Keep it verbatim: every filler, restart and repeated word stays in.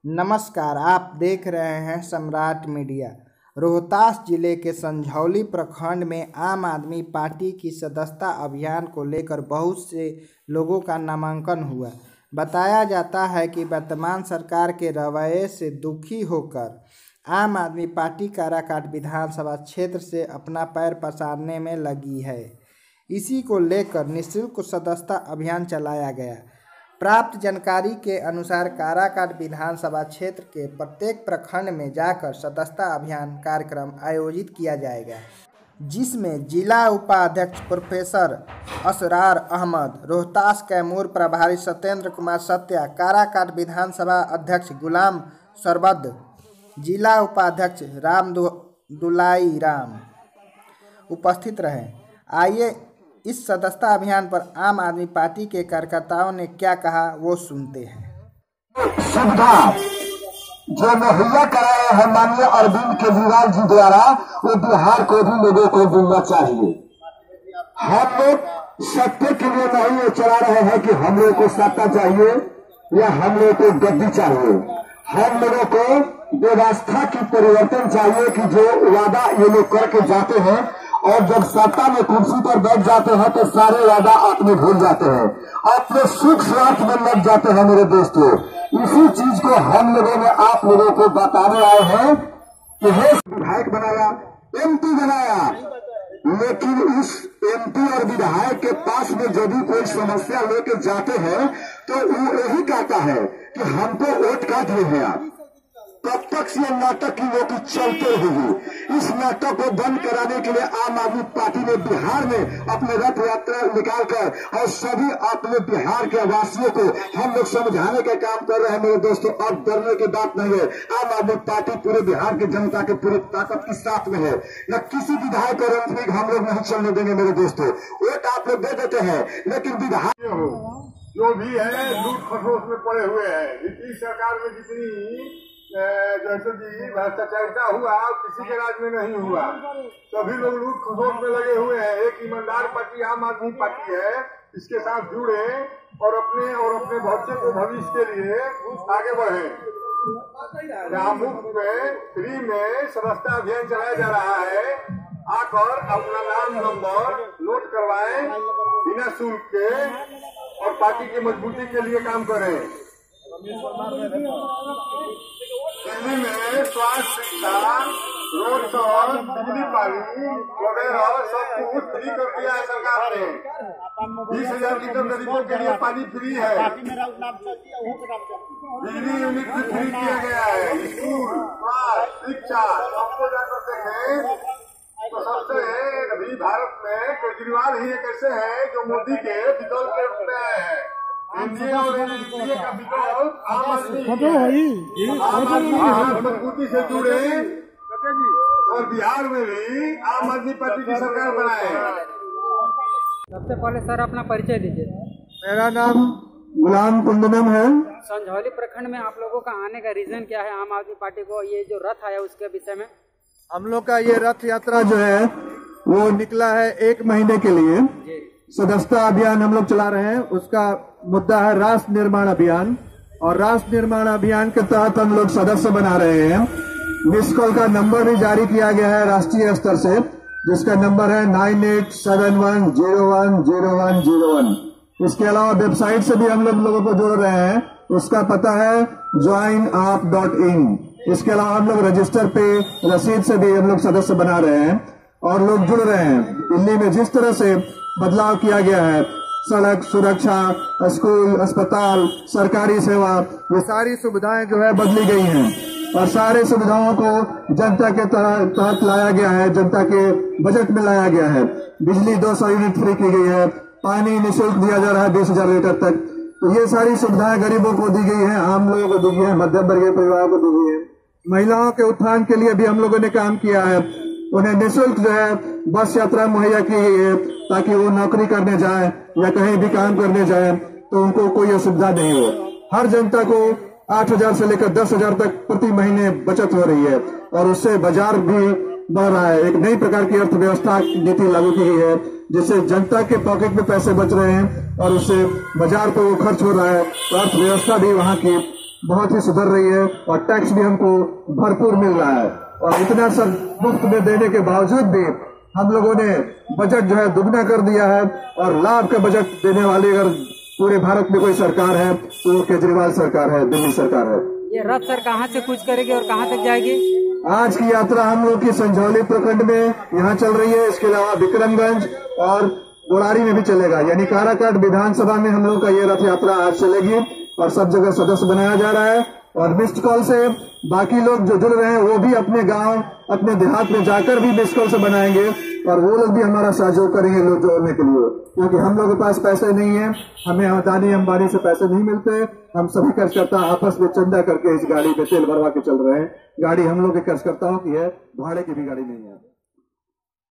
नमस्कार, आप देख रहे हैं सम्राट मीडिया। रोहतास जिले के संझौली प्रखंड में आम आदमी पार्टी की सदस्यता अभियान को लेकर बहुत से लोगों का नामांकन हुआ। बताया जाता है कि वर्तमान सरकार के रवैये से दुखी होकर आम आदमी पार्टी काराकाट विधानसभा क्षेत्र से अपना पैर पसारने में लगी है। इसी को लेकर निःशुल्क सदस्यता अभियान चलाया गया। प्राप्त जानकारी के अनुसार काराकाट विधानसभा क्षेत्र के प्रत्येक प्रखंड में जाकर सदस्यता अभियान कार्यक्रम आयोजित किया जाएगा, जिसमें जिला उपाध्यक्ष प्रोफेसर असरार अहमद, रोहतास कैमूर प्रभारी सत्येंद्र कुमार सत्या, काराकाट विधानसभा अध्यक्ष गुलाम सरबद, जिला उपाध्यक्ष राम दुलाई राम उपस्थित रहे। आइए इस सदस्यता अभियान पर आम आदमी पार्टी के कार्यकर्ताओं ने क्या कहा, वो सुनते हैं। सुविधा जो मुहैया कराया है माननीय अरविंद केजरीवाल जी द्वारा, वो बिहार को भी लोगों को मिलना चाहिए। हम लोग सत्य के लिए नहीं ये चला रहे हैं कि हम लोगों को सत्ता चाहिए या हम लोगों को गद्दी चाहिए। हम लोगों को व्यवस्था की परिवर्तन चाहिए कि जो वादा ये लोग करके जाते हैं और जब सत्ता में कुर्सी पर बैठ जाते हैं तो सारे वादा अपने भूल जाते हैं, अपने सुख स्वार्थ में लग जाते हैं। मेरे दोस्तों, इसी चीज को हम लोगों ने आप लोगों को बताने आए हैं कि हे विधायक बनाया, एमपी बनाया, लेकिन इस एमपी और विधायक के पास में जब भी कोई समस्या लेके जाते हैं तो वो यही कहता है कि हमको वोट का दिए हैं आप। कब तक ये नाटक की लोग चलते रहेगी? इस नाटक को बंद कराने के लिए आम आदमी पार्टी ने बिहार में अपने रथ यात्रा निकालकर और सभी अपने बिहार के वासियों को हम लोग समझाने का काम कर रहे हैं। मेरे दोस्तों, अब डरने की बात नहीं है। आम आदमी पार्टी पूरे बिहार की जनता के पूरी ताकत के साथ में है। न किसी विधायक और एमपी हम लोग नहीं चलने देंगे। मेरे दोस्तों, वोट आप लोग दे देते हैं, लेकिन विधायक जो भी है लूट खसोस में पड़े हुए हैं। नीतीश सरकार में जितनी जैसे जी भ्रष्टाचारिता हुआ किसी के राज में नहीं हुआ। सभी लोग लूट खसोस में लगे हुए हैं। एक ईमानदार पार्टी आम आदमी पार्टी है, इसके साथ जुड़े और अपने और अपने बच्चे को भविष्य के लिए आगे बढ़े। मुफ्त में फ्री में सदस्यता अभियान चलाया जा रहा है। आकर अपना नाम नंबर नोट करवाएं बिना शुल्क के और पार्टी की मजबूती के लिए काम करें। दिल्ली में स्वास्थ्य, शिक्षा, रोड सड़क, बिजली पानी वगैरह सब कुछ फ्री कर दिया है सरकार ने। बीस हजार की तो गरीबों के लिए पानी फ्री है, बिजली यूनिट भी फ्री किया गया है। स्कूल, स्वास्थ्य, शिक्षा सबको जाकर देखें तो सबसे अभी भारत में केजरीवाल ही एक ऐसे है जो मोदी के विकल्प के रूप में आए हैं। एनडीए और एनडीए का विकल्प आम आदमी मजबूती से जुड़े और बिहार में भी आम आदमी पार्टी की सरकार बनाए। सबसे पहले सर अपना परिचय दीजिए। मेरा नाम गुलाम कुंदनम है। संझौली प्रखंड में आप लोगों का आने का रीजन क्या है? आम आदमी पार्टी को ये जो रथ आया उसके विषय में। हम लोग का ये रथ यात्रा जो है वो निकला है एक महीने के लिए। सदस्यता अभियान हम लोग चला रहे हैं। उसका मुद्दा है राष्ट्र निर्माण अभियान, और राष्ट्र निर्माण अभियान के तहत हम लोग सदस्य बना रहे हैं। मिस कॉल का नंबर भी जारी किया गया है राष्ट्रीय स्तर से, जिसका नंबर है nine eight seven one zero one zero one zero one. इसके अलावा वेबसाइट से भी हम लोग लोगों को जोड़ रहे हैं। उसका पता है ज्वाइन आप डॉट इन। इसके अलावा हम लोग रजिस्टर पे रसीद से भी हम लोग सदस्य बना रहे हैं और लोग जुड़ रहे हैं। दिल्ली में जिस तरह से बदलाव किया गया है, सड़क सुरक्षा, स्कूल, अस्पताल, सरकारी सेवा, ये सारी सुविधाएं जो है बदली गई हैं और सारे सुविधाओं को जनता के तहत लाया गया है, जनता के बजट में लाया गया है। बिजली दो सौ यूनिट फ्री की गई है, पानी निःशुल्क दिया जा रहा है बीस हजार लीटर तक। तो ये सारी सुविधाएं गरीबों को दी गई है, आम लोगों को दी गई है, मध्यम वर्गीय परिवारों को दी गई है। महिलाओं के उत्थान के लिए भी हम लोगों ने काम किया है। उन्हें निःशुल्क जो है बस यात्रा मुहैया की गई है, ताकि वो नौकरी करने जाए या कहीं भी काम करने जाए तो उनको कोई असुविधा नहीं हो। हर जनता को आठ हजार से लेकर दस हजार तक प्रति महीने बचत हो रही है और उससे बाजार भी बढ़ रहा है। एक नई प्रकार की अर्थव्यवस्था नीति लागू की गई है, जिससे जनता के पॉकेट में पैसे बच रहे हैं और उससे बाजार पर वो खर्च हो रहा है, तो अर्थव्यवस्था भी वहाँ की बहुत ही सुधर रही है और टैक्स भी हमको भरपूर मिल रहा है। और इतना सब मुफ्त में देने के बावजूद भी हम लोगों ने बजट जो है दुगना कर दिया है। और लाभ का बजट देने वाली अगर पूरे भारत में कोई सरकार है तो वो केजरीवाल सरकार है, दिल्ली सरकार है। ये रथ सर कहाँ से कूच करेगी और कहाँ तक जाएगी? आज की यात्रा हम लोग की संझौली प्रखंड में यहाँ चल रही है। इसके अलावा विक्रमगंज और गोलारी में भी चलेगा, यानी काराकाट विधानसभा में हम लोग का ये रथ यात्रा आज चलेगी और सब जगह सदस्य बनाया जा रहा है। और मिस्ड कॉल से बाकी लोग जो जुड़ रहे हैं वो भी अपने गांव अपने देहात में जाकर भी मिस्ड कॉल से बनाएंगे और वो लोग भी हमारा सहयोग करेंगे लोग जोड़ने के लिए, क्योंकि हम लोगों के पास पैसे नहीं है, हमें अदानी अंबानी से पैसे नहीं मिलते। हम सभी कार्यकर्ता आपस में चंदा करके इस गाड़ी में तेल भरवा के चल रहे हैं। गाड़ी हम लोग के कार्यकर्ताओं की है, भाड़े की भी गाड़ी नहीं है।